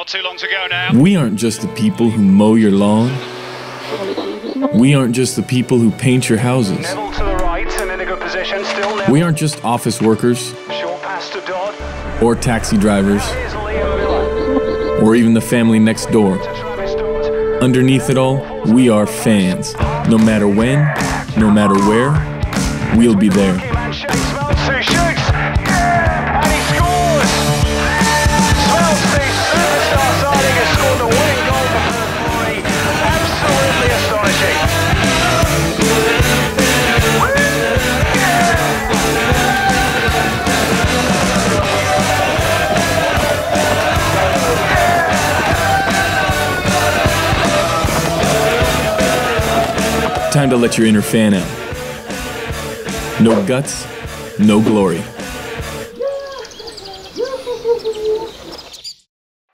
too long to go now. We aren't just the people who mow your lawn. We aren't just the people who paint your houses. Neville to the right and in a good position. Still Neville. We aren't just office workers Short pass to Dodd. or taxi drivers Here's Leo. or even the family next door. To Travis Dodd. Underneath it all, we are fans. No matter when, no matter where, we'll be there. Man shakes, Smelts who shoots. Yeah! And he scores! Smelts, the superstar signing, has scored the winning goal for Perth. Absolutely astonishing. Time to let your inner fan out. No guts, no glory.